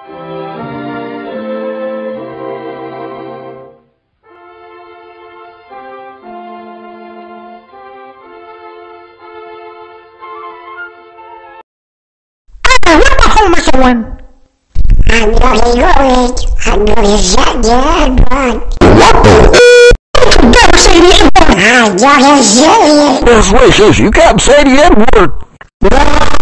What the hell am I doing? I'm going to shut your butt. What the? Never say the N-word. I'm gonna show you. That's racist. You can't say the N-word.